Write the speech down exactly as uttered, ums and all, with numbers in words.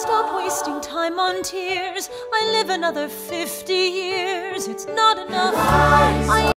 Stop wasting time on tears. I live another fifty years. It's